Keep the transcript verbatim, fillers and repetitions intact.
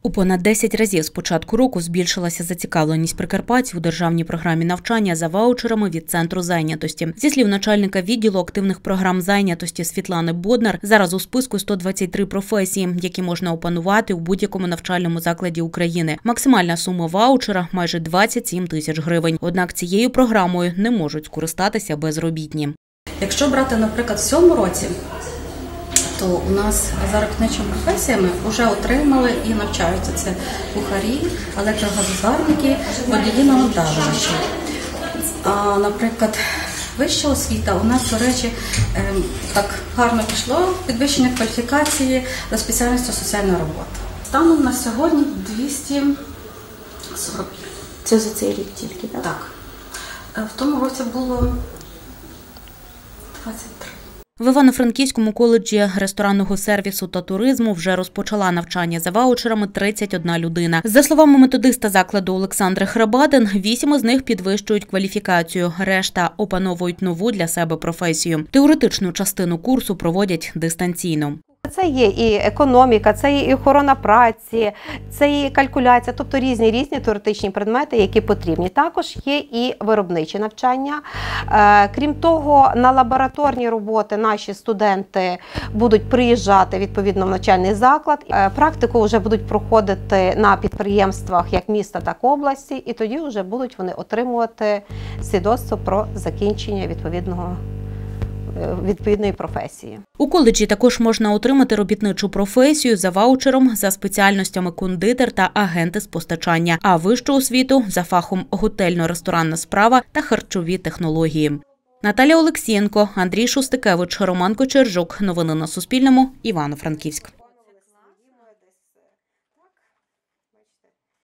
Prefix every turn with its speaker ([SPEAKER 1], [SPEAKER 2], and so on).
[SPEAKER 1] У понад десять разів з початку року збільшилася зацікавленість прикарпатців у державній програмі навчання за ваучерами від Центру зайнятості. Зі слів начальника відділу активних програм зайнятості Світлани Боднар, зараз у списку сто двадцять три професії, які можна опанувати у будь-якому навчальному закладі України. Максимальна сума ваучера – майже двадцять сім тисяч гривень. Однак цією програмою не можуть скористатися безробітні.
[SPEAKER 2] Якщо брати, наприклад, в цьому році, то у нас за робітничими професіями вже отримали і навчаються. Це кухарі, електрогазозварники, водії-навантажувачі. А, наприклад, вища освіта у нас, до речі, так гарно пішло підвищення кваліфікації за спеціальністю соціальна робота. Станом на сьогодні двісті сорок.
[SPEAKER 3] Це за цей рік тільки, так?
[SPEAKER 2] Так. В тому році було двадцять три.
[SPEAKER 1] В Івано-Франківському коледжі ресторанного сервісу та туризму вже розпочала навчання за ваучерами тридцять одна людина. За словами методиста закладу Олександри Храбадин, вісім із них підвищують кваліфікацію, решта опановують нову для себе професію. Теоретичну частину курсу проводять дистанційно.
[SPEAKER 3] Це є і економіка, це є і охорона праці, це є і калькуляція, тобто різні різні теоретичні предмети, які потрібні. Також є і виробничі навчання. Крім того, на лабораторні роботи наші студенти будуть приїжджати відповідно в навчальний заклад. Практику вже будуть проходити на підприємствах як міста, так і області, і тоді вже будуть вони отримувати свідоцтво про закінчення відповідного відповідної професії.
[SPEAKER 1] У коледжі також можна отримати робітничу професію за ваучером за спеціальностями кондитер та агенти з постачання, а вищу освіту за фахом готельно-ресторанна справа та харчові технології. Наталя Олексієнко, Андрій Шустикевич, Роман Кочержук. Новини на Суспільному. Івано-Франківськ.